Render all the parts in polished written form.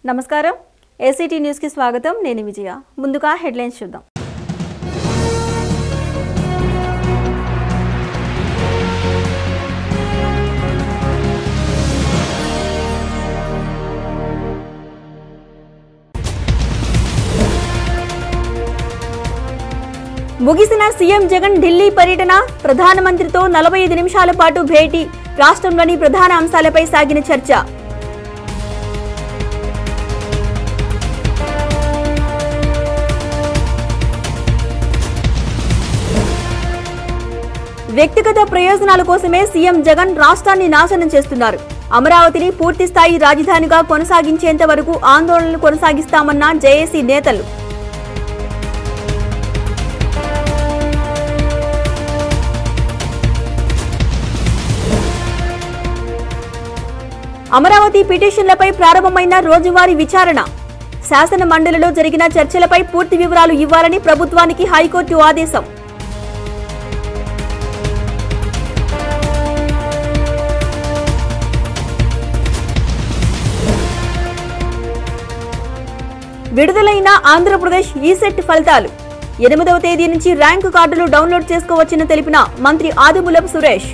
నమస్కారం ACT news కి స్వాగతం నేను విజయ ముందుగా హెడ్లైన్స్ చూద్దాం ముగిసిన సీఎం జగన్ ఢిల్లీ పర్యటన ప్రధానమంత్రితో 45 నిమిషాల పాటు భేటీ రాష్ట్రంలోని ప్రధాన అంశాలపై సాగిన చర్చ వ్యక్తిగత ప్రయోజనాల కోసమే సీఎం జగన్ రాష్ట్రాన్ని నాశనం చేస్తున్నారు. అమరావతిని పూర్తి స్థాయి రాజధానిగా కొనసాగించేంత వరకు ఆందోళనలు కొనసాగిస్తామన్న జేఏసీ నేతలు. అమరావతి పిటిషన్లపై ప్రారంభమైన రోజువారీ విచారణ. శాసన మండలిలో జరిగిన చర్చలపై పూర్తి వివరాలు ఇవ్వాలని ప్రభుత్వానికి హైకోర్టు ఆదేశం. విడుదలైన ఆంధ్రప్రదేశ్ ఈసెట్ ఫలితాలు 8వ తేదీ నుంచి ర్యాంకు కార్డులు డౌన్లోడ్ చేసుకోవచ్చని తెలిపిన మంత్రి ఆదిమూలపు సురేష్.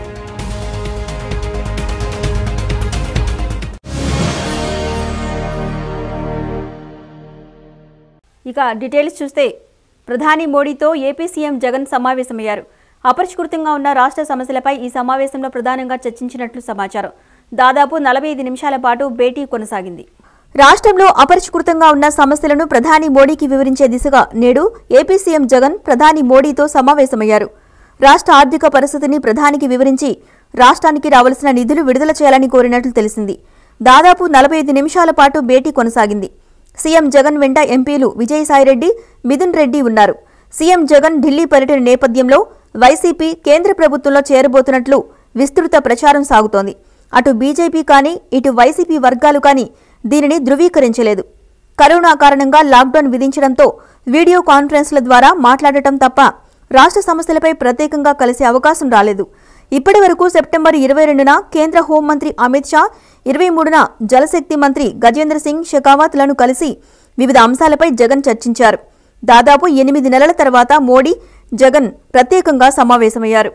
ఇక డీటెయిల్స్ చూస్తే ప్రధాని మోడీతో ఏపీ సీఎం జగన్ సమావేశమయ్యారు. అపరిష్కృతంగా ఉన్న రాష్ట్ర సమస్యలపై ఈ సమావేశంలో ప్రధానంగా చర్చించినట్లు సమాచారం. దాదాపు 45 నిమిషాల పాటు భేటీ కొనసాగింది. రాష్ట్రంలో అపరిష్కృతంగా ఉన్న సమస్యలను ప్రధాని మోడీకి వివరించే దిశగా నేడు ఏపీ సీఎం జగన్ ప్రధాని మోడీతో సమావేశమయ్యారు. రాష్ట్ర ఆర్థిక పరిస్థితిని ప్రధానికి వివరించి రాష్ట్రానికి రావాల్సిన నిధులు విడుదల చేయాలని కోరినట్లు తెలిసింది. దాదాపు 45 నిమిషాల పాటు భేటీ కొనసాగింది. సీఎం జగన్ వెంట ఎంపీలు విజయసాయిరెడ్డి, మిథున్ రెడ్డి ఉన్నారు. సీఎం జగన్ ఢిల్లీ పర్యటన నేపథ్యంలో వైసీపీ కేంద్ర ప్రభుత్వంలో చేరబోతున్నట్లు విస్తృత ప్రచారం సాగుతోంది. అటు బీజేపీ కానీ ఇటు వైసీపీ వర్గాలు కానీ దీనిని ధృవీకరించలేదు. కరోనా కారణంగా లాక్డౌన్ విధించడంతో వీడియో కాన్ఫరెన్స్ల ద్వారా మాట్లాడటం తప్ప రాష్ట్ర సమస్యలపై ప్రత్యేకంగా కలిసే అవకాశం రాలేదు. ఇప్పటి వరకు సెప్టెంబర్ 22న కేంద్ర హోంమంత్రి అమిత్ షా, 23న జలశక్తి మంత్రి గజేంద్ర సింగ్ షెకావత్లను కలిసి వివిధ అంశాలపై జగన్ చర్చించారు. దాదాపు 8 నెలల తర్వాత మోడీ, జగన్ ప్రత్యేకంగా సమావేశమయ్యారు.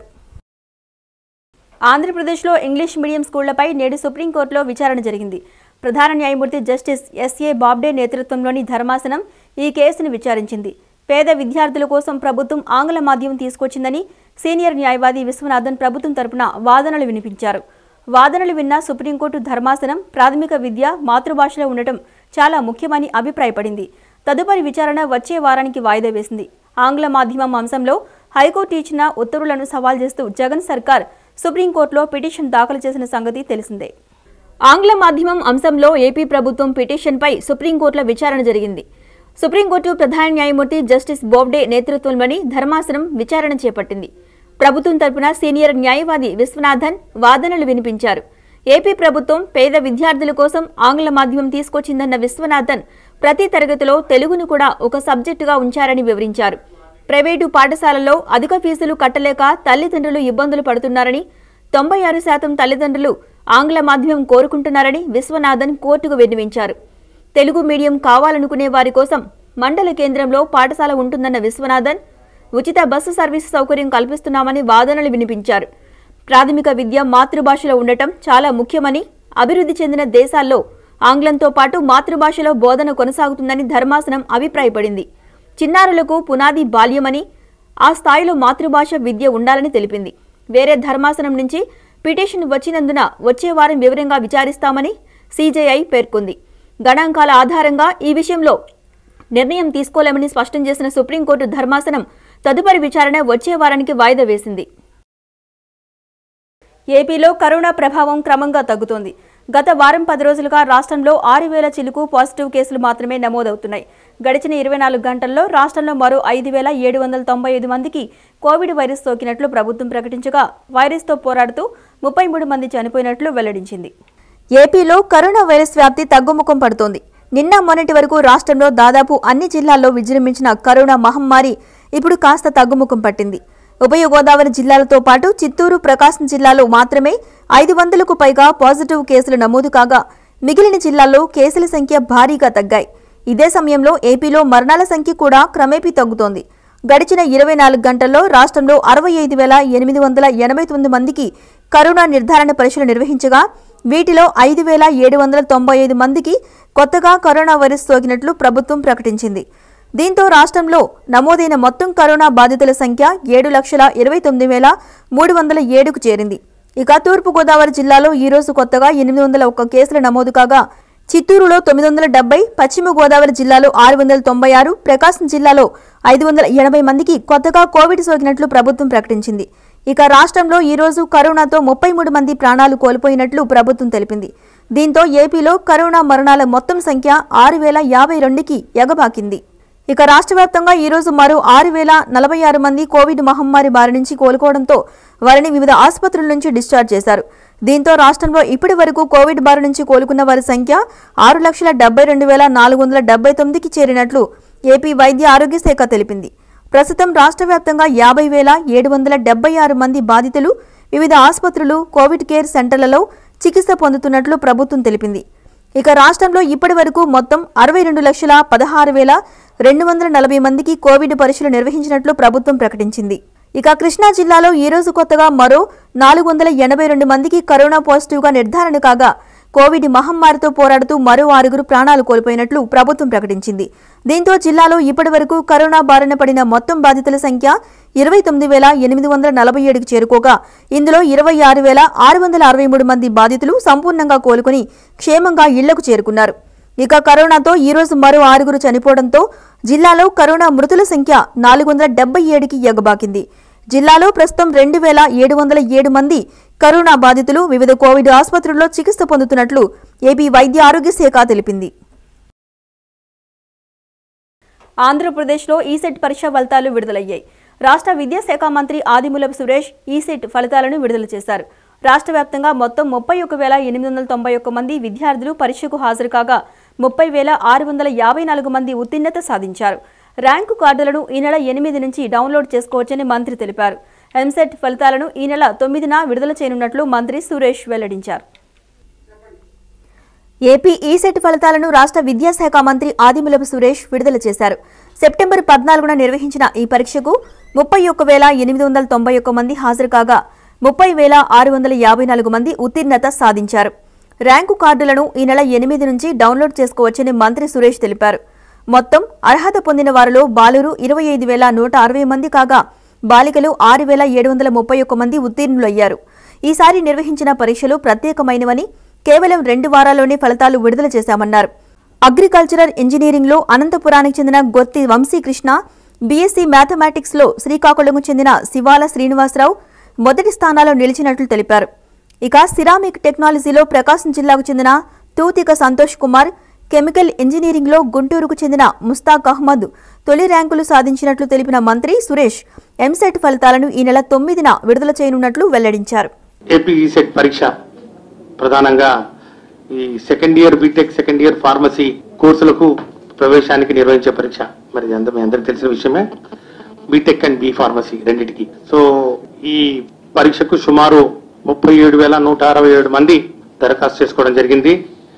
ఆంధ్రప్రదేశ్లో ఇంగ్లీష్ మీడియం స్కూళ్లపై నేడు సుప్రీంకోర్టులో విచారణ జరిగింది. ప్రధాన న్యాయమూర్తి జస్టిస్ ఎస్ఏ బాబ్డే నేతృత్వంలోని ధర్మాసనం ఈ కేసును విచారించింది. పేద విద్యార్థుల కోసం ప్రభుత్వం ఆంగ్ల మాధ్యమం తీసుకొచ్చిందని సీనియర్ న్యాయవాది విశ్వనాథన్ ప్రభుత్వం తరపున వాదనలు వినిపించారు. వాదనలు విన్న సుప్రీంకోర్టు ధర్మాసనం ప్రాథమిక విద్య మాతృభాషలో ఉండటం చాలా ముఖ్యమని అభిప్రాయపడింది. తదుపరి విచారణ వచ్చే వారానికి వాయిదా వేసింది. ఆంగ్ల మాధ్యమం అంశంలో హైకోర్టు ఇచ్చిన ఉత్తర్వులను సవాల్ చేస్తూ జగన్ సర్కార్ సుప్రీంకోర్టులో పిటిషన్ దాఖలు చేసిన సంగతి తెలిసిందే. ఆంగ్ల మాధ్యమం అంశంలో ఏపీ ప్రభుత్వం పిటిషన్పై సుప్రీంకోర్టులో విచారణ జరిగింది. సుప్రీంకోర్టు ప్రధాన న్యాయమూర్తి జస్టిస్ బోబ్డే నేతృత్వంలోని ధర్మాసనం విచారణ చేపట్టింది. ప్రభుత్వం తరపున సీనియర్ న్యాయవాది విశ్వనాథన్ వాదనలు వినిపించారు. ఏపీ ప్రభుత్వం పేద విద్యార్థుల కోసం ఆంగ్ల మాధ్యమం తీసుకొచ్చిందన్న విశ్వనాథన్ ప్రతి తరగతిలో తెలుగును కూడా ఒక సబ్జెక్టుగా ఉంచారని వివరించారు. ప్రైవేటు పాఠశాలల్లో అధిక ఫీజులు కట్టలేక తల్లిదండ్రులు ఇబ్బందులు పడుతున్నారని, 96% తల్లిదండ్రులు ఆంగ్ల మాధ్యమం కోరుకుంటున్నారని విశ్వనాథన్ కోర్టుకు విన్నవించారు. తెలుగు మీడియం కావాలనుకునే వారి కోసం మండల కేంద్రంలో పాఠశాల ఉంటుందన్న విశ్వనాథన్ ఉచిత బస్సు సర్వీసు సౌకర్యం కల్పిస్తున్నామని వాదనలు వినిపించారు. ప్రాథమిక విద్య మాతృభాషలో ఉండటం చాలా ముఖ్యమని, అభివృద్ధి చెందిన దేశాల్లో ఆంగ్లంతో పాటు మాతృభాషలో బోధన కొనసాగుతుందని ధర్మాసనం అభిప్రాయపడింది. చిన్నారులకు పునాది బాల్యమని, ఆ స్థాయిలో మాతృభాష విద్య ఉండాలని తెలిపింది. వేరే ధర్మాసనం నుంచి పిటిషన్ వచ్చినందున వచ్చే వారం వివరంగా విచారిస్తామని సీజేఐ పేర్కొంది. గణాంకాల ఆధారంగా ఈ విషయంలో నిర్ణయం తీసుకోలేమని స్పష్టం చేసిన సుప్రీంకోర్టు ధర్మాసనం తదుపరి విచారణ వచ్చే వారానికి వాయిదా వేసింది. ఏపీలో కరోనా ప్రభావం క్రమంగా తగ్గుతోంది. గత వారం 10 రోజులుగా రాష్ట్రంలో 6,000 చిలుకు పాజిటివ్ కేసులు మాత్రమే నమోదవుతున్నాయి. గడిచిన 24 గంటల్లో రాష్ట్రంలో మరో 5,795 మందికి కోవిడ్ వైరస్ సోకినట్లు ప్రభుత్వం ప్రకటించగా వైరస్తో పోరాడుతూ 33 మంది చనిపోయినట్లు వెల్లడించింది. ఏపీలో కరోనా వైరస్ వ్యాప్తి తగ్గుముఖం పడుతోంది. నిన్న మొన్నటి వరకు రాష్ట్రంలో దాదాపు అన్ని జిల్లాల్లో విజృంభించిన కరోనా మహమ్మారి ఇప్పుడు కాస్త తగ్గుముఖం పట్టింది. ఉభయ గోదావరి జిల్లాలతో పాటు చిత్తూరు, ప్రకాశం జిల్లాలో మాత్రమే 500కు పైగా పాజిటివ్ కేసులు నమోదు కాగా మిగిలిన జిల్లాల్లో కేసుల సంఖ్య భారీగా తగ్గాయి. ఇదే సమయంలో ఏపీలో మరణాల సంఖ్య కూడా క్రమేపీ తగ్గుతోంది. గడిచిన 24 గంటల్లో రాష్ట్రంలో 65,889 మందికి కరోనా నిర్ధారణ పరీక్షలు నిర్వహించగా వీటిలో 5,795 మందికి కొత్తగా కరోనా వైరస్ సోకినట్లు ప్రభుత్వం ప్రకటించింది. దీంతో రాష్ట్రంలో నమోదైన మొత్తం కరోనా బాధితుల సంఖ్య 7,29,307కు చేరింది. ఇక తూర్పుగోదావరి జిల్లాలో ఈరోజు కొత్తగా 801 కేసులు నమోదు కాగా చిత్తూరులో 970, పశ్చిమ గోదావరి జిల్లాలో 696, ప్రకాశం జిల్లాలో 580 మందికి కొత్తగా కోవిడ్ సోకినట్లు ప్రభుత్వం ప్రకటించింది. ఇక రాష్ట్రంలో ఈరోజు కరోనాతో 33 మంది ప్రాణాలు కోల్పోయినట్లు ప్రభుత్వం తెలిపింది. దీంతో ఏపీలో కరోనా మరణాల మొత్తం సంఖ్య 6,052కి ఎగబాకింది. ఇక రాష్ట్ర వ్యాప్తంగా ఈరోజు మరో 6,046 మంది కోవిడ్ మహమ్మారి బారి నుంచి కోలుకోవడంతో వారిని వివిధ ఆసుపత్రుల నుంచి డిశ్చార్జ్ చేశారు. దీంతో రాష్ట్రంలో ఇప్పటి వరకు కోవిడ్ బారి నుంచి కోలుకున్న వారి సంఖ్య 6,72,479కి చేరినట్లు ఏపీ వైద్య ఆరోగ్య శాఖ తెలిపింది. ప్రస్తుతం రాష్ట్ర వ్యాప్తంగా 50,776 మంది బాధితులు వివిధ ఆసుపత్రులు, కోవిడ్ కేర్ సెంటర్లలో చికిత్స పొందుతున్నట్లు ప్రభుత్వం తెలిపింది. ఇక రాష్ట్రంలో ఇప్పటి వరకు మొత్తం 62,16,240 మందికి కోవిడ్ పరీక్షలు నిర్వహించినట్లు ప్రభుత్వం ప్రకటించింది. ఇక కృష్ణా జిల్లాలో ఈరోజు కొత్తగా మరో 482 మందికి కరోనా పాజిటివ్గా నిర్ధారణ కాగా కోవిడ్ మహమ్మారితో పోరాడుతూ మరో 6 ప్రాణాలు కోల్పోయినట్లు ప్రభుత్వం ప్రకటించింది. దీంతో జిల్లాలో ఇప్పటి వరకు కరోనా బారిన పడిన మొత్తం బాధితుల సంఖ్య 29,847కి చేరుకోగా ఇందులో 26,663 మంది బాధితులు సంపూర్ణంగా కోలుకుని క్షేమంగా ఇళ్లకు చేరుకున్నారు. ఇక కరోనాతో ఈరోజు మరో 6 చనిపోవడంతో జిల్లాలో కరోనా మృతుల సంఖ్య 477కి ఎగబాకింది. జిల్లాలో ప్రస్తుతం 2,707 మంది కరోనా బాధితులు వివిధ కోవిడ్ ఆసుపత్రుల్లో చికిత్స పొందుతున్నట్లు ఏపీ వైద్య ఆరోగ్య శాఖ తెలిపింది. ఆంధ్రప్రదేశ్లో ఈసెట్ పరీక్ష ఫలితాలు విడుదలయ్యాయి. రాష్ట్ర విద్యాశాఖ మంత్రి ఆదిమూలపు సురేష్ ఈసెట్ ఫలితాలను విడుదల చేశారు. రాష్ట్ర వ్యాప్తంగా మొత్తం 31,891 మంది విద్యార్థులు పరీక్షకు హాజరు కాగా 30,654 మంది ఉత్తీర్ణత సాధించారు. ర్యాంకు కార్డులను ఈ నెల 8 నుంచి డౌన్లోడ్ చేసుకోవచ్చని మంత్రి తెలిపారు. ఎంసెట్ ఫలితాలను ఈ నెల 9న విడుదల చేయనున్నట్లు మంత్రి సురేష్ వెల్లడించారు. ఏపీ ఈసెట్ ఫలితాలను రాష్ట్ర విద్యాశాఖ మంత్రి ఆదిమూలపు సురేష్ విడుదల చేశారు. సెప్టెంబర్ 14న నిర్వహించిన ఈ పరీక్షకు 31,891 మంది హాజరు కాగా 30,654 మంది ఉత్తీర్ణత సాధించారు. ర్యాంకు కార్డులను ఈ నెల 8 నుంచి డౌన్లోడ్ చేసుకోవచ్చని మంత్రి సురేష్ తెలిపారు. మొత్తం అర్హత పొందిన వారిలో బాలురు 25,160 మంది కాగా బాలికలు 6,731 మంది ఉత్తీర్ణులయ్యారు. ఈసారి నిర్వహించిన పరీక్షలు ప్రత్యేకమైనవని కేవలం 2 వారాల్లోనే ఫలితాలు విడుదల చేశామన్నారు. అగ్రికల్చరల్ ఇంజనీరింగ్లో అనంతపురానికి చెందిన గొత్తి వంశీకృష్ణ, బీఎస్సీ మ్యాథమెటిక్స్లో శ్రీకాకుళంకు చెందిన శివాల శ్రీనివాసరావు మొదటి స్థానాల్లో నిలిచినట్లు తెలిపారు. ఇక సిరామిక్ టెక్నాలజీలో ప్రకాశం జిల్లాకు చెందిన తూతిక సంతోష్ కుమార్, కెమికల్ ఇంజనీరింగ్లో గుంటూరుకు చెందిన ముస్తాక్ అహ్మద్ తొలి ర్యాంకులు సాధించినట్లు తెలిపిన మంత్రి సురేష్ ఎంసెట్ ఫలితాలను ఈ నెల 9న విడుదల చేయనున్నట్లు వెల్లడించారు. ఏపీ ఈసెట్ పరీక్ష ప్రధానంగా ఈ second year BTech, second year pharmacy కోర్సులకు ప్రవేశానికి నిర్వహించే పరీక్ష. మరి మీ అందరికి తెలిసిన విషయమే, బీటెక్ అండ్ బి ఫార్మసీ రెండింటికి. సో ఈ పరీక్షకు సుమారు 37,167 మంది దరఖాస్తు చేసుకోవడం జరిగింది.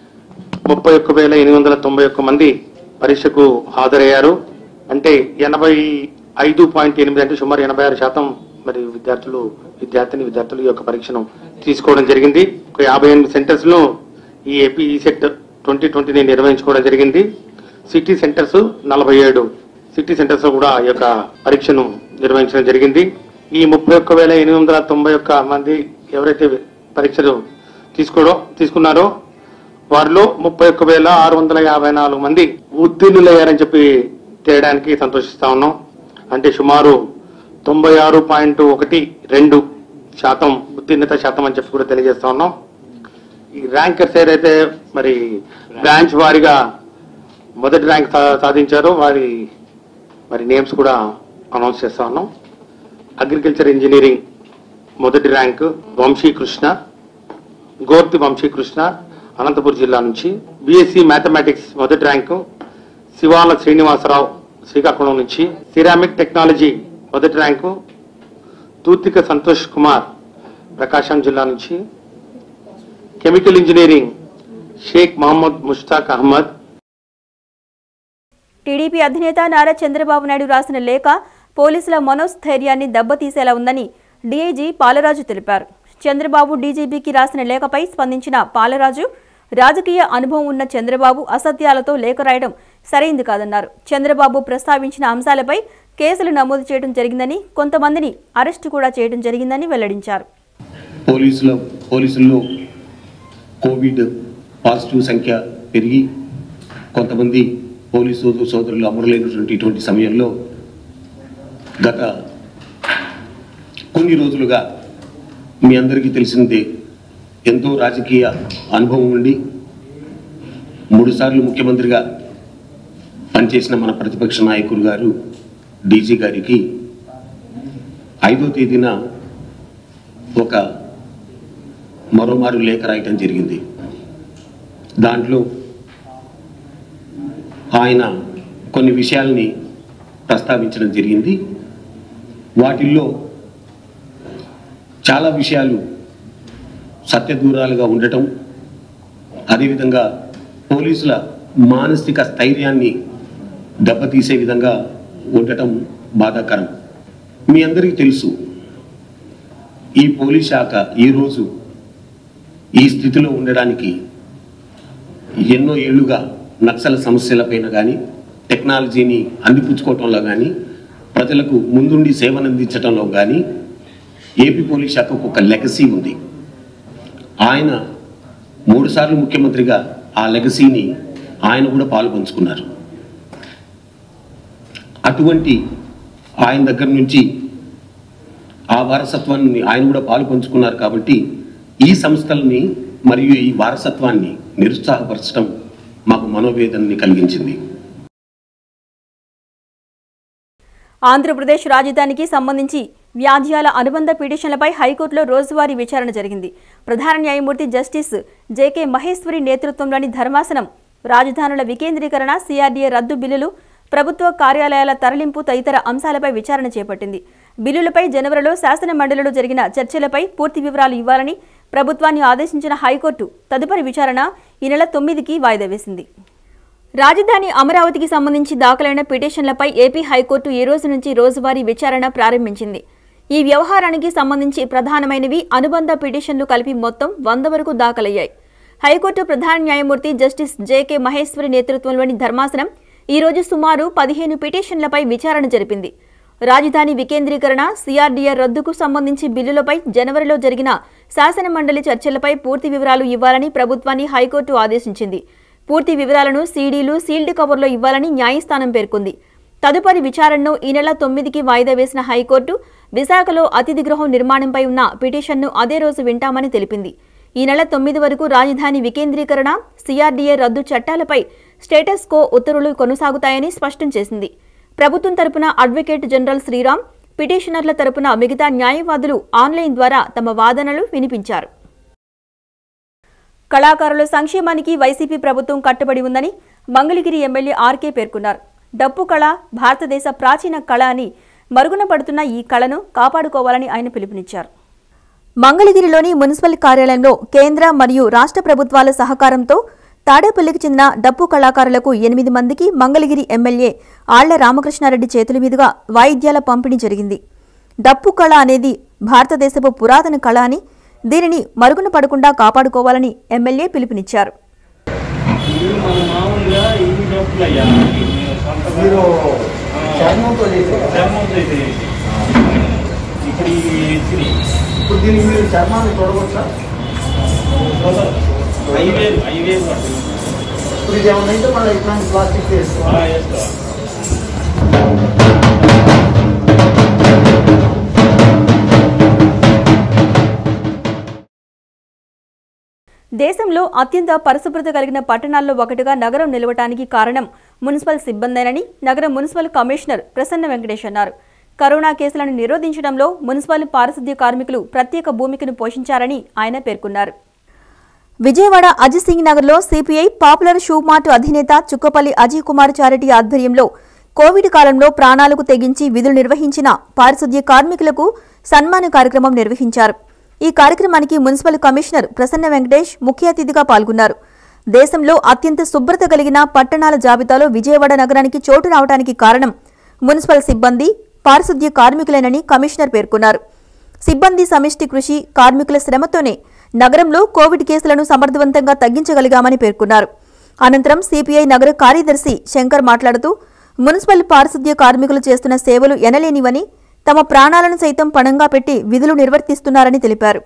31,891 మంది పరీక్షకు హాజరయ్యారు. అంటే 85.8 అంటే సుమారు 86% మరి విద్యార్థులు ఈ యొక్క పరీక్షను తీసుకోవడం జరిగింది. 58 సెంటర్స్ లో ఈ ఏపీ ఈసెట్ 2020 నిర్వహించుకోవడం జరిగింది. సిటీ సెంటర్స్ 47 సిటీ సెంటర్స్ లో కూడా ఈ యొక్క పరీక్షను నిర్వహించడం జరిగింది. ఈ 31,891 మంది ఎవరైతే పరీక్షలు తీసుకున్నారో వారిలో 31,654 మంది ఉత్తీర్ణులయ్యారని చెప్పి తేయడానికి సంతోషిస్తా ఉన్నాం. అంటే సుమారు 96.12% ఉత్తీర్ణత శాతం అని చెప్పి కూడా తెలియజేస్తా ఉన్నాం. ఈ ర్యాంకర్స్ ఏదైతే మరి బ్రాంచ్ వారిగా మొదటి ర్యాంక్ సాధించారో వారి నేమ్స్ కూడా అనౌన్స్ చేస్తా ఉన్నాం. అగ్రికల్చర్ ఇంజనీరింగ్ మొదటి ర్యాంకు వంశీకృష్ణ, గోర్తి వంశీకృష్ణ, అనంతపురం జిల్లా నుంచి. బీఎస్సీ మ్యాథమెటిక్స్ మొదటి ర్యాంకు శివాల శ్రీనివాసరావు, శ్రీకాకుళం నుంచి. సిరామిక్ టెక్నాలజీ మొదటి ర్యాంకు తూతిక సంతోష్ కుమార్, ప్రకాశం జిల్లా నుంచి. Chemical engineering Shaik Mohammed Mushtaq Ahmed. TDP అధినేత నారా చంద్రబాబు నాయుడు రాసిన లేఖ పోలీసుల మనోస్థైర్యాన్ని దెబ్బతీసేలా ఉందని డీఐజీ పాలరాజు తెలిపారు. చంద్రబాబు డీజీపీకి రాసిన లేఖపై స్పందించిన పాలరాజు, రాజకీయ అనుభవం ఉన్న చంద్రబాబు అసత్యాలతో లేఖ రాయడం సరైంది కాదన్నారు. చంద్రబాబు ప్రస్తావించిన అంశాలపై కేసులు నమోదు చేయడం జరిగిందని, కొంతమందిని అరెస్టు కూడా చేయడం జరిగిందని వెల్లడించారు. పోలీసుల్లో కోవిడ్ పాజిటివ్ సంఖ్య పెరిగి కొంతమంది పోలీసు సోదరులు అమరులైనటువంటి ఇటువంటి సమయంలో గత కొన్ని రోజులుగా మీ అందరికీ తెలిసిందే, ఎంతో రాజకీయ అనుభవం ఉండి 3 సార్లు ముఖ్యమంత్రిగా పనిచేసిన మన ప్రతిపక్ష నాయకులు గారు డీజీ గారికి 5వ తేదీన ఒక మరోమారు లేఖ రాయటం జరిగింది. దాంట్లో ఆయన కొన్ని విషయాల్ని ప్రస్తావించడం జరిగింది. వాటిల్లో చాలా విషయాలు సత్యదూరాలుగా ఉండటం, అదేవిధంగా పోలీసుల మానసిక స్థైర్యాన్ని దెబ్బతీసే విధంగా ఉండటం బాధాకరం. మీ అందరికీ తెలుసు, ఈ పోలీస్ శాఖ ఈరోజు ఈ స్థితిలో ఉండడానికి ఎన్నో ఏళ్లుగా నక్సల్ సమస్యలపైన కానీ, టెక్నాలజీని అందిపుచ్చుకోవటంలో కానీ, ప్రజలకు ముందుండి సేవనందించడంలో కానీ ఏపీ పోలీస్ శాఖకు ఒక లెగసీ ఉంది. ఆయన 3 సార్లు ముఖ్యమంత్రిగా ఆ లెగసీని ఆయన కూడా పాలుపంచుకున్నారు. అటువంటి ఆయన దగ్గర నుంచి ఆ వారసత్వాన్ని ఆయన కూడా పాలుపంచుకున్నారు. కాబట్టి ఈ సంస్థల్ని మరియు ఈ వారసత్వాన్ని నిరుత్సాహపరచడం మాకు మనోవేదనని కలిగించింది. ఆంధ్రప్రదేశ్ రాజధానికి సంబంధించి వ్యాజ్యాల అనుబంధ పిటిషన్లపై హైకోర్టులో రోజువారీ విచారణ జరిగింది. ప్రధాన న్యాయమూర్తి జస్టిస్ జేకే మహేశ్వరి నేతృత్వంలోని ధర్మాసనం రాజధానుల వికేంద్రీకరణ, సిఆర్డీఏ రద్దు బిల్లులు, ప్రభుత్వ కార్యాలయాల తరలింపు తదితర అంశాలపై విచారణ చేపట్టింది. బిల్లులపై జనవరిలో శాసన మండలిలో జరిగిన చర్చలపై పూర్తి వివరాలు ఇవ్వాలని ప్రభుత్వాన్ని ఆదేశించిన హైకోర్టు తదుపరి విచారణ ఈ నెల 9కి వాయిదా వేసింది. రాజధాని అమరావతికి సంబంధించి దాఖలైన పిటిషన్లపై ఏపీ హైకోర్టు ఈ రోజు నుంచి రోజువారీ విచారణ ప్రారంభించింది. ఈ వ్యవహారానికి సంబంధించి ప్రధానమైనవి అనుబంధ పిటిషన్లు కలిపి మొత్తం 100 వరకు దాఖలయ్యాయి. హైకోర్టు ప్రధాన న్యాయమూర్తి జస్టిస్ జేకే మహేశ్వరి నేతృత్వంలోని ధర్మాసనం ఈ రోజు సుమారు 15 పిటిషన్లపై విచారణ జరిపింది. రాజధాని వికేంద్రీకరణ, సిఆర్డీఏ రద్దుకు సంబంధించి బిల్లులపై జనవరిలో జరిగిన శాసన మండలి చర్చలపై పూర్తి వివరాలు ఇవ్వాలని ప్రభుత్వాన్ని హైకోర్టు ఆదేశించింది. పూర్తి వివరాలను సీడీలు, సీల్డ్ కవర్లో ఇవ్వాలని న్యాయస్థానం పేర్కొంది. తదుపరి విచారణను ఈ నెల 9కి వాయిదా వేసిన హైకోర్టు విశాఖలో అతిథి గృహం నిర్మాణంపై ఉన్న పిటిషన్ను అదే రోజు వింటామని తెలిపింది. ఈ నెల 9 వరకు రాజధాని వికేంద్రీకరణ, సిఆర్డీఏ రద్దు చట్టాలపై స్టేటస్ కో ఉత్తర్వులు కొనసాగుతాయని స్పష్టం చేసింది. ప్రభుత్వం తరపున అడ్వకేట్ జనరల్ శ్రీరామ్, పిటిషనర్ల తరపున మిగతా న్యాయవాదులు ఆన్లైన్ ద్వారా తమ వాదనలు వినిపించారు. కళాకారుల సంక్షేమానికి వైసీపీ ప్రభుత్వం కట్టుబడి ఉందని మంగళగిరి ఎమ్మెల్యే ఆర్కే పేర్కొన్నారు. డప్పు కళ భారతదేశ ప్రాచీన కళ అని మరుగున పడుతున్న ఈ కళను కాపాడుకోవాలని ఆయన పిలుపునిచ్చారు. మంగళగిరిలోని మున్సిపల్ కార్యాలయంలో కేంద్ర మరియు రాష్ట్ర ప్రభుత్వాల సహకారంతో తాడేపల్లికి చెందిన డప్పు కళాకారులకు 8 మందికి మంగళగిరి ఎమ్మెల్యే ఆళ్ల రామకృష్ణారెడ్డి చేతుల మీదుగా వాయిద్యాల పంపిణీ జరిగింది. డప్పు కళ అనేది భారతదేశపు పురాతన కళ అని, దీనిని మరుగున పడకుండా కాపాడుకోవాలని ఎమ్మెల్యే పిలుపునిచ్చారు. దేశంలో అత్యంత పరిశుభ్రత కలిగిన పట్టణాల్లో ఒకటిగా నగరం నిలవటానికి కారణం మున్సిపల్ సిబ్బందేనని నగర మున్సిపల్ కమిషనర్ ప్రసన్న వెంకటేష్ అన్నారు. కరోనా కేసులను నిరోధించడంలో మున్సిపల్ పారిశుద్ధ్య కార్మికులు ప్రత్యేక భూమికను పోషించారని ఆయన పేర్కొన్నారు. విజయవాడ అజిత్ సింగ్ నగర్లో సిపిఐ పాపులర్ షూ మార్ట్ అధినేత చుక్కపల్లి అజయ్ కుమార్ చారిటీ ఆధ్వర్యంలో కోవిడ్ కాలంలో ప్రాణాలకు తెగించి విధులు నిర్వహించిన పారిశుద్ధ్య కార్మికులకు సన్మాన కార్యక్రమం నిర్వహించారు. ఈ కార్యక్రమానికి మున్సిపల్ కమిషనర్ ప్రసన్న వెంకటేష్ ముఖ్య అతిథిగా పాల్గొన్నారు. దేశంలో అత్యంత శుభ్రత కలిగిన పట్టణాల జాబితాలో విజయవాడ నగరానికి చోటు రావడానికి కారణం మున్సిపల్ సిబ్బంది, పారిశుద్ధ్య కార్మికులేనని కమిషనర్ పేర్కొన్నారు. సిబ్బంది సమిష్టి కృషి, కార్మికుల శ్రమతోనే నగరంలో కోవిడ్ కేసులను సమర్థవంతంగా తగ్గించగలిగామని పేర్కొన్నారు. అనంతరం సిపిఐ నగర కార్యదర్శి శంకర్ మాట్లాడుతూ మున్సిపల్ పారిశుద్ధ్య కార్మికులు చేస్తున్న సేవలు ఎనలేనివని, తమ ప్రాణాలను సైతం పణంగా పెట్టి విధులు నిర్వర్తిస్తున్నారని తెలిపారు.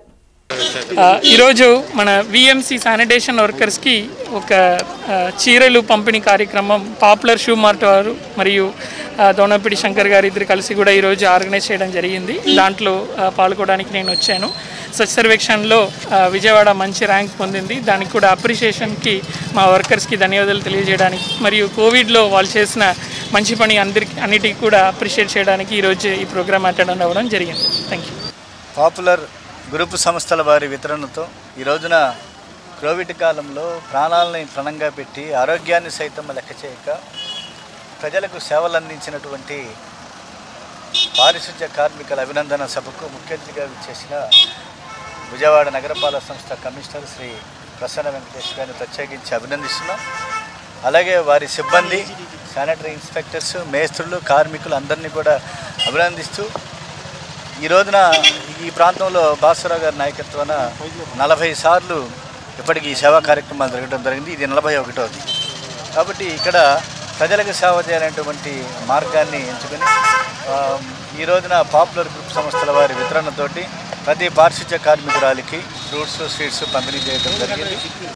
ఈరోజు మన విఎంసి శానిటేషన్ వర్కర్స్కి ఒక చీరలు పంపిణీ కార్యక్రమం పాపులర్ షూ మార్ట్ వారు మరియు దోనపిడి శంకర్ గారు ఇద్దరు కలిసి కూడా ఈరోజు ఆర్గనైజ్ చేయడం జరిగింది. దాంట్లో పాల్గొనడానికి నేను వచ్చాను. స్వచ్ఛ సర్వేక్షణలో విజయవాడ మంచి ర్యాంక్ పొందింది. దానికి కూడా అప్రిషియేషన్కి మా వర్కర్స్కి ధన్యవాదాలు తెలియజేయడానికి మరియు కోవిడ్లో వాళ్ళు చేసిన మంచి పని అన్నిటికీ కూడా అప్రిషియేట్ చేయడానికి ఈరోజు ఈ ప్రోగ్రామ్ అటెండ్ అవ్వడం జరిగింది. Thank you. పాపులర్ గ్రూపు సంస్థల వారి వితరణతో ఈ రోజున కోవిడ్ కాలంలో ప్రాణాలని పణంగా పెట్టి ఆరోగ్యాన్ని సైతం లెక్క చేయక ప్రజలకు సేవలు అందించినటువంటి పారిశుధ్య కార్మికుల అభినందన సభకు ముఖ్య అతిథిగా విచ్చేసిన విజయవాడ నగరపాలక సంస్థ కమిషనర్ శ్రీ ప్రసన్న వెంకటేష్ గారిని ప్రత్యేకించి అభినందిస్తున్నాం. అలాగే వారి సిబ్బంది, శానిటరీ ఇన్స్పెక్టర్స్, మేస్త్రులు, కార్మికులు అందరినీ కూడా అభినందిస్తూ ఈ రోజున ఈ ప్రాంతంలో భాస్కరరావు గారి నాయకత్వాన 40 సార్లు ఇప్పటికీ ఈ సేవా కార్యక్రమాలు జరగడం జరిగింది. ఇది 41వది. కాబట్టి ఇక్కడ ప్రజలకు సేవ చేయాలనేటువంటి మార్గాన్ని ఎంచుకొని ఈ రోజున పాపులర్ గ్రూప్ సంస్థల వారి వితరణతోటి ప్రతి పారిశుధ్య కార్మికురాలికి ఫ్రూట్స్, స్వీట్స్ పంపిణీ చేయడం జరిగింది.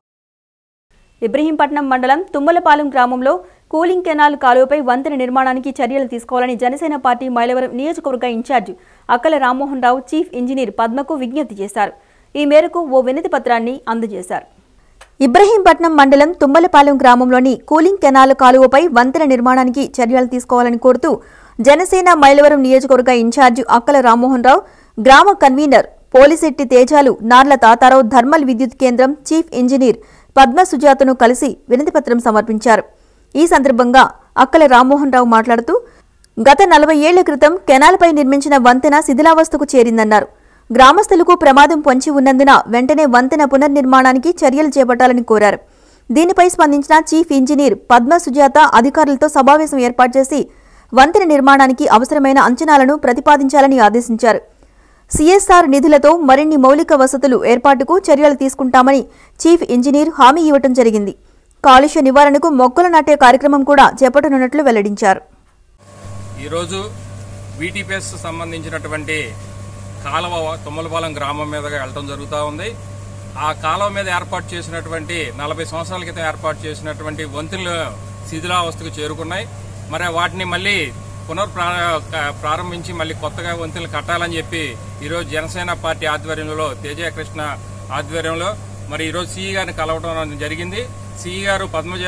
ఇబ్రహీంపట్నం మండలం తుమ్మలపాలెం గ్రామంలో కూలింగ్ కెనాల్ కాలువపై వంతెన నిర్మాణానికి చర్యలు తీసుకోవాలని జనసేన పార్టీ మైలవరం నియోజకవర్గ incharge Akkala Rammohan Rao chief engineer పద్మకు విజ్ఞప్తి చేశారు. ఈ మేరకు ఓ వినతి పత్రాన్ని అందజేశారు. ఇబ్రహీంపట్నం మండలం తుమ్మలపాలెం గ్రామంలోని కూలింగ్ కెనాల్ కాలువపై వంతెన నిర్మాణానికి చర్యలు తీసుకోవాలని కోరుతూ జనసేన మైలవరం నియోజకవర్గ ఇన్ఛార్జ్ అక్కల రామ్మోహన్ రావు, గ్రామ కన్వీనర్ పోలిశెట్టి తేజాలు, నార్ల తాతారావు థర్మల్ విద్యుత్ కేంద్రం చీఫ్ ఇంజనీర్ పద్మ సుజాతను కలిసి వినతిపత్రం సమర్పించారు. ఈ సందర్భంగా అక్కల రామ్మోహన్ రావు మాట్లాడుతూ గత 40 ఏళ్ల క్రితం కెనాల్పై నిర్మించిన వంతెన శిథిలావస్థకు చేరిందన్నారు. గ్రామస్తులకు ప్రమాదం పొంచి ఉన్నందున వెంటనే వంతెన పునర్నిర్మాణానికి చర్యలు చేపట్టాలని కోరారు. దీనిపై స్పందించిన చీఫ్ ఇంజనీర్ పద్మ సుజాత అధికారులతో సమావేశం ఏర్పాటు చేసి వంతెన నిర్మాణానికి అవసరమైన అంచనాలను ప్రతిపాదించాలని ఆదేశించారు. సిఎస్ఆర్ నిధులతో మరిన్ని మౌలిక వసతులు ఏర్పాటుకు చర్యలు తీసుకుంటామని చీఫ్ ఇంజనీర్ హామీ ఇవ్వడం జరిగింది. కాలుష్య నివారణకు మొక్కలు నాటే కార్యక్రమం కూడా చేపట్టనున్నట్లు వెల్లడించారు. ఈరోజు వీటీపీఎస్ సంబంధించినటువంటి కాలువ తుమ్మలపాలెం గ్రామం మీదుగా వెళ్ళడం జరుగుతూ ఉంది. ఆ కాలువ మీద ఏర్పాటు చేసినటువంటి 40 సంవత్సరాల క్రితం ఏర్పాటు చేసినటువంటి వంతెనలు శిథిలావస్థకు చేరుకున్నాయి. మరి వాటిని మళ్ళీ ప్రారంభించి మళ్ళీ కొత్తగా వంతెనలు కట్టాలని చెప్పి ఈరోజు జనసేన పార్టీ ఆధ్వర్యంలో తేజకృష్ణ ఆధ్వర్యంలో మరి ఈరోజు సిఈ గారిని కలవడం జరిగింది. సిఈ గారు పద్మజ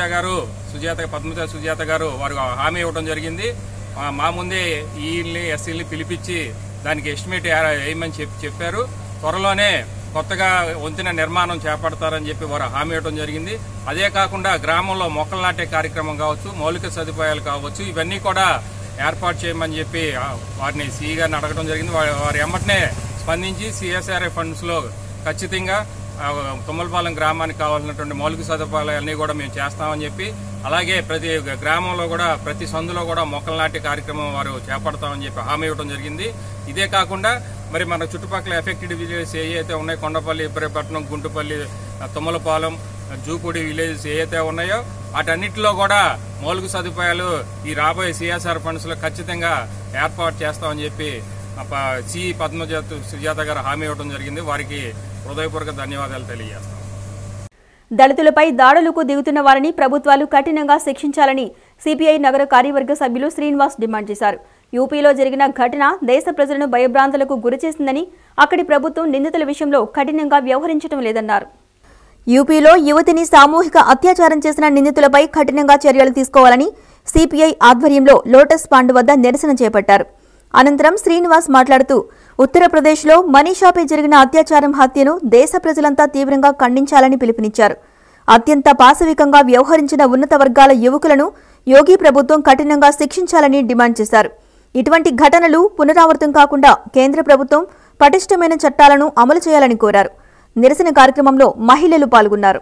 సుజాత గారు వారు హామీ ఇవ్వడం జరిగింది. మా ముందే ఈల్ని ఎస్సీల్ని పిలిపించి దానికి ఎస్టిమేట్ వేయమని చెప్పారు. త్వరలోనే కొత్తగా వంతెన నిర్మాణం చేపడతారని చెప్పి వారు హామీ ఇవ్వడం జరిగింది. అదే కాకుండా గ్రామంలో మొక్కలు నాటే కార్యక్రమం కావచ్చు, మౌలిక సదుపాయాలు కావచ్చు, ఇవన్నీ కూడా ఏర్పాటు చేయమని చెప్పి వారిని సిఈ గారిని అడగడం జరిగింది. వారు ఎమ్మటనే స్పందించి సిఎస్ఆర్ఐ ఫండ్స్ లో ఖచ్చితంగా తుమ్మలపాలెం గ్రామానికి కావాల్సినటువంటి మౌలిక సదుపాయాలన్నీ కూడా మేము చేస్తామని చెప్పి, అలాగే ప్రతి గ్రామంలో కూడా ప్రతి సందులో కూడా మొక్కలు నాటే కార్యక్రమం వారు చేపడతామని చెప్పి హామీ ఇవ్వడం జరిగింది. ఇదే కాకుండా మరి మన చుట్టుపక్కల ఎఫెక్టెడ్ విలేజెస్ ఏవైతే ఉన్నాయో, కొండపల్లి, ఇబ్రహీంపట్నం, గుంటుపల్లి, తుమ్మలపాలెం, జూపూడి విలేజెస్ ఏవైతే ఉన్నాయో వాటన్నిటిలో కూడా మౌలిక సదుపాయాలు ఈ రాబోయే సిఎస్ఆర్ ఫండ్స్ లో ఖచ్చితంగా ఏర్పాటు చేస్తామని చెప్పి సి సుజాత గారు హామీ ఇవ్వడం జరిగింది. వారికి హృదయపూర్వక ధన్యవాదాలు తెలియజేస్తాం. దళితులపై దాడులకు దిగుతున్న వారిని ప్రభుత్వాలు కఠినంగా శిక్షించాలని సిపిఐ నగర కార్యవర్గ సభ్యులు శ్రీనివాస్ డిమాండ్ చేశారు. యూపీలో జరిగిన ఘటన దేశ ప్రజలను భయభ్రాంతులకు గురిచేసిందని, అక్కడి ప్రభుత్వం నిందితుల విషయంలో కఠినంగా వ్యవహరించడం లేదన్నారు. యూపీలో యువతిని సామూహిక అత్యాచారం చేసిన నిందితులపై కఠినంగా చర్యలు తీసుకోవాలని సిపిఐ ఆధ్వర్యంలో లోటస్ పాండ్ వద్ద నిరసన చేపట్టారు. అనంతరం శ్రీనివాస్ మాట్లాడుతూ ఉత్తరప్రదేశ్లో మనీషాపై జరిగిన అత్యాచారం హత్యను దేశ ప్రజలంతా తీవ్రంగా ఖండించాలని పిలుపునిచ్చారు. అత్యంత పాశవికంగా వ్యవహరించిన ఉన్నత వర్గాల యువకులను యోగి ప్రభుత్వం కఠినంగా శిక్షించాలని డిమాండ్ చేశారు. ఇటువంటి ఘటనలు పునరావృతం కాకుండా కేంద్ర ప్రభుత్వం పటిష్టమైన చట్టాలను అమలు చేయాలని కోరారు. నిరసన కార్యక్రమంలో మహిళలు పాల్గొన్నారు.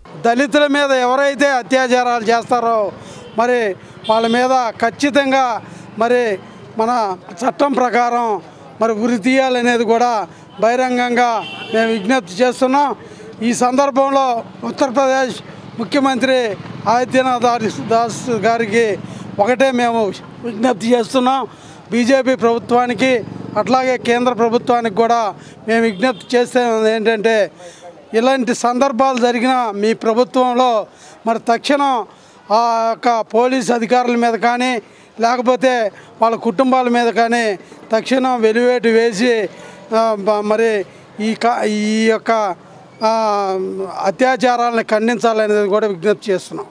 దళితుల మీద ఎవరైతే అత్యాచారాలు చేస్తారో మరి వాళ్ళ మీద ఖచ్చితంగా మరి మన చట్టం ప్రకారం మరి ఉరి తీయాలనేది కూడా బహిరంగంగా మేము విజ్ఞప్తి చేస్తున్నాం. ఈ సందర్భంలో ఉత్తరప్రదేశ్ ముఖ్యమంత్రి ఆదిత్యనాథ్ దాస్ గారికి ఒకటే మేము విజ్ఞప్తి చేస్తున్నాం. బీజేపీ ప్రభుత్వానికి అట్లాగే కేంద్ర ప్రభుత్వానికి కూడా మేము విజ్ఞప్తి చేస్తే ఏంటంటే ఇలాంటి సందర్భాలు జరిగిన మీ ప్రభుత్వంలో మరి తక్షణం ఆ యొక్క పోలీస్ అధికారుల మీద కానీ లేకపోతే వాళ్ళ కుటుంబాల మీద కానీ తక్షణం వెలివేటు వేసి మరి ఈ యొక్క అత్యాచారాలను ఖండించాలనేది కూడా విజ్ఞప్తి చేస్తున్నాం.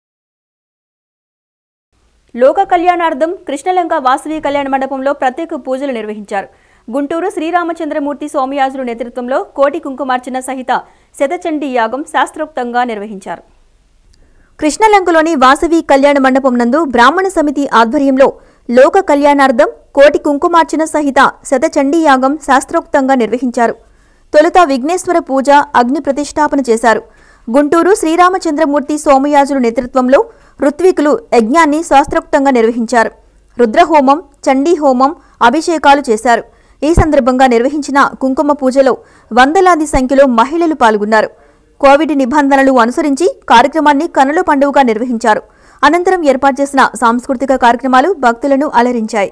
లోక కళ్యాణార్థం కృష్ణలంక వాసవి కళ్యాణ మండపంలో ప్రత్యేక పూజలు నిర్వహించారు. గుంటూరు శ్రీరామచంద్రమూర్తి స్వామియాజుల నేతృత్వంలో కోటి కుంకుమార్చన సహిత శతచండీ యాగం శాస్త్రోక్తంగా నిర్వహించారు. కృష్ణలంకలోని వాసవి కళ్యాణ మండపం నందు బ్రాహ్మణ సమితి ఆధ్వర్యంలో లోక కళ్యాణార్థం కోటి కుంకుమార్చన సహిత శతచండీ యాగం శాస్త్రోక్తంగా నిర్వహించారు. తొలుత విఘ్నేశ్వర పూజ, అగ్ని ప్రతిష్టాపన చేశారు. గుంటూరు శ్రీరామచంద్రమూర్తి స్వామియాజుల నేతృత్వంలో ఋత్వికులు యజ్ఞాన్ని శాస్త్రోక్తంగా నిర్వహించారు. రుద్రహోమం, చండీ హోమం, అభిషేకాలు చేశారు. ఈ సందర్భంగా నిర్వహించిన కుంకుమ పూజలో వందలాది సంఖ్యలో మహిళలు పాల్గొన్నారు. కోవిడ్ నిబంధనలు అనుసరించి కార్యక్రమాన్ని కనుల పండుగగా నిర్వహించారు. అనంతరం ఏర్పాటు చేసిన సాంస్కృతిక కార్యక్రమాలు భక్తులను అలరించాయి.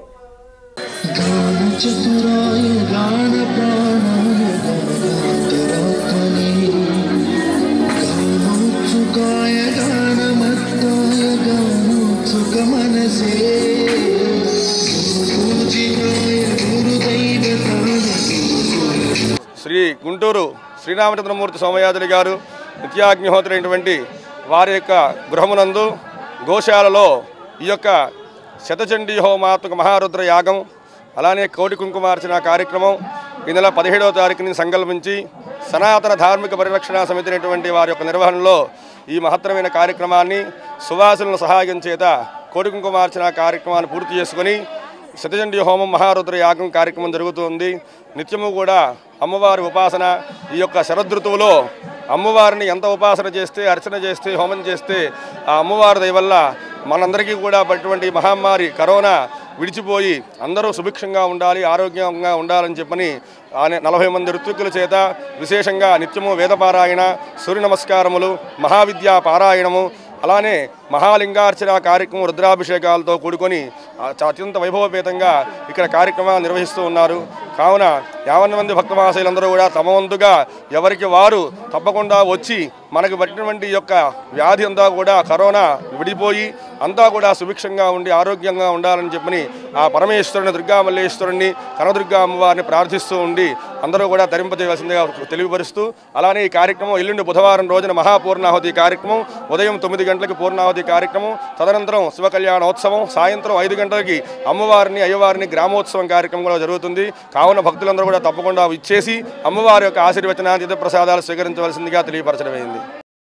శ్రీ గుంటూరు శ్రీరామచంద్రమూర్తి స్వామియాజులు గారు నిత్యాగ్నిహోత్రి అయినటువంటి వారి యొక్క గృహమునందు గోశాలలో ఈ యొక్క శతచండీ హోమాత్మక మహారుద్ర యాగం, అలానే కోటి కుంకుమార్చన కార్యక్రమం ఈ నెల 17వ తారీఖుని సంకల్పించి సనాతన ధార్మిక పరిరక్షణ సమితి అయినటువంటి వారి యొక్క నిర్వహణలో ఈ మహత్తరమైన కార్యక్రమాన్ని సువాసులను సహాయం చేత కోటి కుంకుమార్చన కార్యక్రమాన్ని పూర్తి చేసుకుని శతచండీ హోమం మహారుద్ర యాగం కార్యక్రమం జరుగుతుంది. నిత్యము కూడా అమ్మవారి ఉపాసన, ఈ యొక్క శరదృతువులో అమ్మవారిని ఎంత ఉపాసన చేస్తే, అర్చన చేస్తే, హోమం చేస్తే ఆ అమ్మవారి దయ వల్ల మనందరికీ కూడా అటువంటి మహమ్మారి కరోనా విడిచిపోయి అందరూ సుభిక్షంగా ఉండాలి, ఆరోగ్యంగా ఉండాలని చెప్పని 40 మంది ఋత్వికుల చేత విశేషంగా నిత్యము వేదపారాయణ, సూర్య నమస్కారములు, మహావిద్యా పారాయణము, అలానే మహాలింగార్చన కార్యక్రమం రుద్రాభిషేకాలతో కూడుకొని అత్యంత వైభవపేతంగా ఇక్కడ కార్యక్రమాలు నిర్వహిస్తూ ఉన్నారు. కావున 50 మంది భక్తమహాశయులందరూ కూడా తమ వంతుగా ఎవరికి వారు తప్పకుండా వచ్చి మనకు పట్టినటువంటి యొక్క వ్యాధి అంతా కూడా కరోనా విడిపోయి అంతా కూడా సుభిక్షంగా ఉండి ఆరోగ్యంగా ఉండాలని చెప్పని ఆ పరమేశ్వరుని దుర్గామల్లేశ్వరుని కనదుర్గా అమ్మవారిని ప్రార్థిస్తూ ఉండి అందరూ కూడా ధరింపజేయవలసిందిగా తెలియపరుస్తూ, అలానే ఈ కార్యక్రమం ఎల్లుండి బుధవారం రోజున మహాపూర్ణాహుతి కార్యక్రమం, ఉదయం 9 గంటలకు పూర్ణాహుతి కార్యక్రమం, తదనంతరం శివ కళ్యాణోత్సవం, సాయంత్రం 5 గంటలకి అమ్మవారిని అయ్యవారిని గ్రామోత్సవం కార్యక్రమం కూడా జరుగుతుంది. కావున భక్తులందరూ కూడా తప్పకుండా ఇచ్చేసి అమ్మవారి యొక్క ఆశీర్వచన తీర్థ ప్రసాదాలు స్వీకరించవలసిందిగా తెలియపరచడమైంది.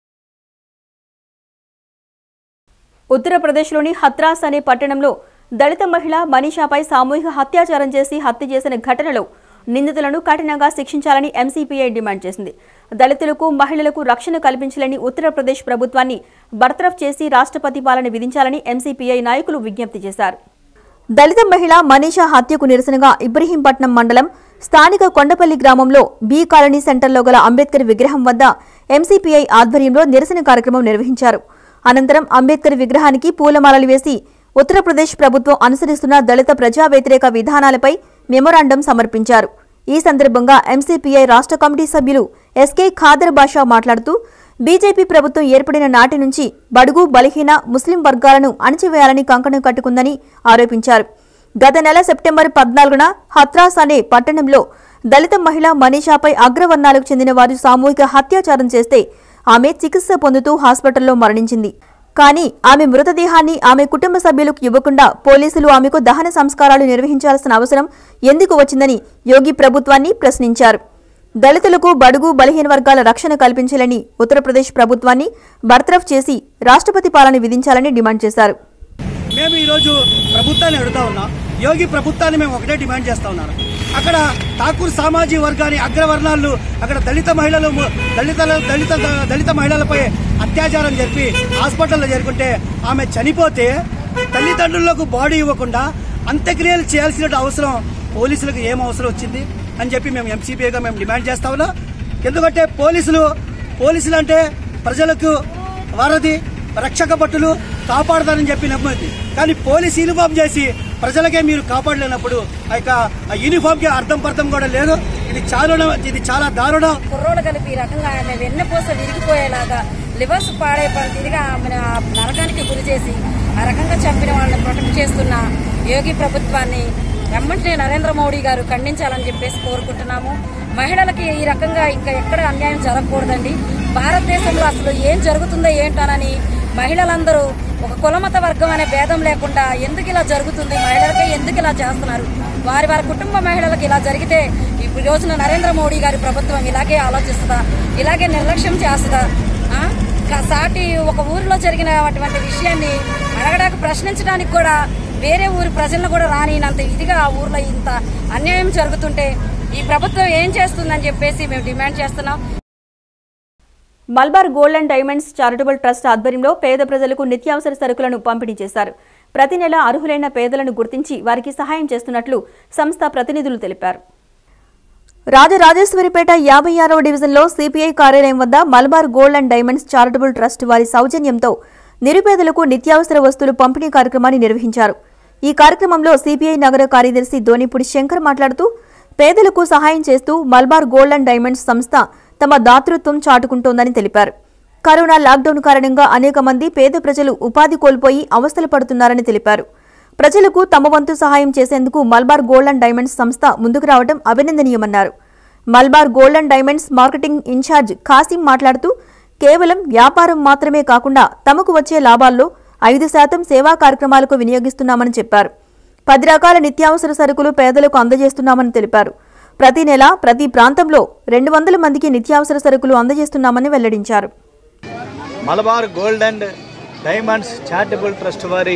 ఉత్తరప్రదేశ్లోని హత్రాస్ అనే పట్టణంలో దళిత మహిళ మనీషాపై సామూహిక అత్యాచారం చేసి హత్య చేసిన ఘటనలో నిందితులను కఠినంగా శిక్షించాలని ఎంసీపీఐ డిమాండ్ చేసింది. దళితులకు, మహిళలకు రక్షణ కల్పించాలని ఉత్తరప్రదేశ్ ప్రభుత్వాన్ని బర్తరఫ్ చేసి రాష్ట్రపతి పాలన విధించాలని ఎంసీపీఐ నాయకులు విజ్ఞప్తి చేశారు. దళిత మహిళ మనీషా హత్యకు నిరసనగా ఇబ్రహీంపట్నం మండలం స్థానిక కొండపల్లి గ్రామంలో బీ కాలనీ సెంటర్లో గల అంబేద్కర్ విగ్రహం వద్ద ఎంసీపీఐ ఆధ్వర్యంలో నిరసన కార్యక్రమం నిర్వహించారు. అనంతరం అంబేద్కర్ విగ్రహానికి పూలమాలలు వేసి ఉత్తరప్రదేశ్ ప్రభుత్వం అనుసరిస్తున్న దళిత ప్రజా వ్యతిరేక విధానాలపై మెమొరాండం సమర్పించారు. ఈ సందర్భంగా ఎంసీపీఐ రాష్ట్ర కమిటీ సభ్యులు ఎస్కే ఖాదర్ బాషా మాట్లాడుతూ బీజేపీ ప్రభుత్వం ఏర్పడిన నాటి నుంచి బడుగు, బలహీన ముస్లిం వర్గాలను అణచివేయాలని కంకణం కట్టుకుందని ఆరోపించారు. గత నెల సెప్టెంబర్ 14న హత్రాస్ అనే పట్టణంలో దళిత మహిళ మనీషాపై అగ్రవర్ణాలకు చెందిన వారు సామూహిక అత్యాచారం చేస్తే ఆమె చికిత్స పొందుతూ హాస్పిటల్లో మరణించింది. కానీ ఆమె మృతదేహాన్ని ఆమె కుటుంబ సభ్యులకు ఇవ్వకుండా పోలీసులు ఆమెకు దహన సంస్కారాలు నిర్వహించాల్సిన అవసరం ఎందుకు వచ్చిందని యోగి ప్రభుత్వాన్ని ప్రశ్నించారు. దళితులకు, బడుగు, బలహీన వర్గాల రక్షణ కల్పించాలని ఉత్తరప్రదేశ్ ప్రభుత్వాన్ని బర్తరఫ్ చేసి రాష్ట్రపతి పాలన విధించాలని డిమాండ్ చేశారు. మేము ఈరోజు ప్రభుత్వాన్ని అడుగుతా ఉన్నాం. యోగి ప్రభుత్వాన్ని మేము ఒకటే డిమాండ్ చేస్తా ఉన్నాం. అక్కడ ఠాకూర్ సామాజిక వర్గాన్ని అగ్రవర్ణాలు అక్కడ దళిత మహిళలపై అత్యాచారం జరిపి హాస్పిటల్లో చేరుకుంటే ఆమె చనిపోతే తల్లిదండ్రులకు బాడీ ఇవ్వకుండా అంత్యక్రియలు చేయాల్సిన అవసరం పోలీసులకు ఏం అవసరం వచ్చింది అని చెప్పి మేము ఎంసీపీగా మేము డిమాండ్ చేస్తా ఉన్నాం. ఎందుకంటే పోలీసులు అంటే ప్రజలకు వారధి రక్షక భటులు కాపాడతారని చెప్పి నమ్మింది. కానీ పోలీస్ యూనిఫామ్ చేసి ప్రజలకే మీరు కాపాడలేనప్పుడు ఆ యూనిఫామ్ కి అర్థం పర్థం కూడా లేదు. ఇది చాలా దారుణం. కుర్రోడు కలిపి ఈ రకంగా ఆమె వెన్నపూస విరిగిపోయేలాగా లివర్స్ పాడే తిరిగి ఆమె నరకానికి గురి చేసి ఆ రకంగా చంపిన వాళ్ళని ప్రొటెక్ట్ చేస్తున్న యోగి ప్రభుత్వాన్ని వెంటనే నరేంద్ర మోడీ గారు ఖండించాలని చెప్పేసి కోరుకుంటున్నాము. మహిళలకి ఈ రకంగా ఇంకా ఎక్కడ అన్యాయం జరగకూడదండి. భారతదేశంలో అసలు ఏం జరుగుతుందో ఏంటోనని మహిళలందరూ ఒక కులమత వర్గం అనే భేదం లేకుండా ఎందుకు ఇలా జరుగుతుంది, మహిళలకే ఎందుకు ఇలా చేస్తున్నారు, వారి కుటుంబ మహిళలకు ఇలా జరిగితే ఈ రోజున నరేంద్ర మోడీ గారి ప్రభుత్వం ఇలాగే ఆలోచిస్తుందా, ఇలాగే నిర్లక్ష్యం చేస్తుందా? సాటి ఒక ఊరిలో జరిగిన అటువంటి విషయాన్ని అడగడానికి ప్రశ్నించడానికి కూడా వేరే ఊరి ప్రజలను కూడా రానినంత ఇదిగా ఆ ఊర్లో ఇంత అన్యాయం జరుగుతుంటే ఈ ప్రభుత్వం ఏం చేస్తుందని చెప్పేసి మేము డిమాండ్ చేస్తున్నాం. Malabar gold and diamonds charitable trust ఆధ్వర్యంలో పేద ప్రజలకు నిత్యావసర సరుకులను పంపిణీ చేశారు. ప్రతి నెల అర్హులైన పేదలను గుర్తించి వారికి సహాయం చేస్తున్నట్లు సంస్థ ప్రతినిధులు తెలిపారు. రాజరాజేశ్వరిపేట 56వ డివిజన్లో సిపిఐ కార్యాలయం వద్ద Malabar gold and diamonds charitable trust వారి సౌజన్యంతో నిరుపేదలకు నిత్యావసర వస్తువులు పంపిణీ కార్యక్రమాన్ని నిర్వహించారు. ఈ కార్యక్రమంలో సిపిఐ నగర కార్యదర్శి దోనిపూడి శంకర్ మాట్లాడుతూ పేదలకు సహాయం చేస్తూ మల్బార్ గోల్డ్ అండ్ డైమండ్స్ సంస్థ తమ దాతృత్వం చాటుకుంటోందని తెలిపారు. కరోనా లాక్డౌన్ కారణంగా అనేక మంది పేద ప్రజలు ఉపాధి కోల్పోయి అవస్థలు పడుతున్నారని తెలిపారు. ప్రజలకు తమ వంతు సహాయం చేసేందుకు మల్బార్ గోల్డ్ అండ్ డైమండ్స్ సంస్థ ముందుకు రావడం అభినందనీయమన్నారు. Malabar gold and diamonds marketing incharge Khasim మాట్లాడుతూ కేవలం వ్యాపారం మాత్రమే కాకుండా తమకు వచ్చే లాభాల్లో 5% సేవా కార్యక్రమాలకు వినియోగిస్తున్నామని చెప్పారు. 10 రకాల నిత్యావసర సరుకులు పేదలకు అందజేస్తున్నామని తెలిపారు. ప్రతి నెల ప్రతి ప్రాంతంలో 200 మందికి నిత్యావసర సరుకులు అందజేస్తున్నామని వెల్లడించారు. Malabar gold and diamonds charitable trust వారి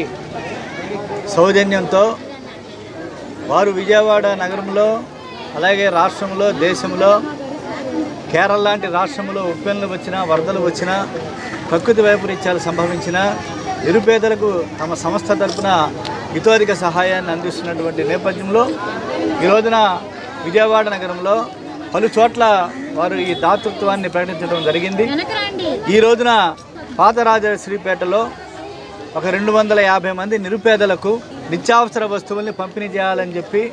సౌజన్యంతో వారు విజయవాడ నగరంలో అలాగే రాష్ట్రంలో దేశంలో కేరళ లాంటి రాష్ట్రంలో ఉప్పెనలు వచ్చినా వరదలు వచ్చినా ప్రకృతి వైపరీత్యాలు సంభవించిన నిరుపేదలకు తమ సంస్థ తరపున ఇతోధిక సహాయాన్ని అందిస్తున్నటువంటి నేపథ్యంలో ఈ రోజున విజయవాడ నగరంలో పలు చోట్ల వారు ఈ దాతృత్వాన్ని ప్రకటించడం జరిగింది. ఈ రోజున పాతరాజశ్రీపేటలో ఒక 250 మంది నిరుపేదలకు నిత్యావసర వస్తువుల్ని పంపిణీ చేయాలని చెప్పి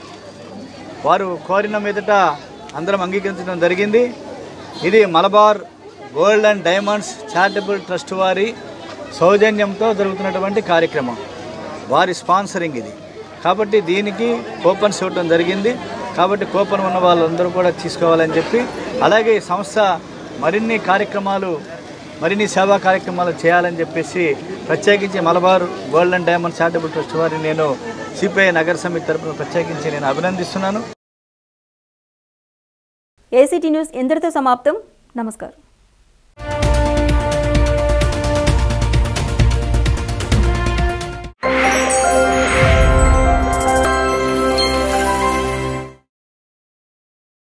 వారు కోరిన మీదట అందరం అంగీకరించడం జరిగింది. ఇది Malabar gold and diamonds charitable trust వారి సౌజన్యంతో జరుగుతున్నటువంటి కార్యక్రమం, వారి స్పాన్సరింగ్ ఇది. కాబట్టి దీనికి కూపన్స్ ఇవ్వడం జరిగింది. కాబట్టి కూపన్ ఉన్న వాళ్ళందరూ కూడా తీసుకోవాలని చెప్పి, అలాగే ఈ సంస్థ మరిన్ని సేవా కార్యక్రమాలు చేయాలని చెప్పేసి ప్రత్యేకించి Malabar gold and diamonds charitable trust వారిని నేను సిపిఐ నగర సమితి తరపున ప్రత్యేకించి నేను అభినందిస్తున్నాను. ఏసీటీ న్యూస్ ఇంతటితో సమాప్తం. నమస్కారం.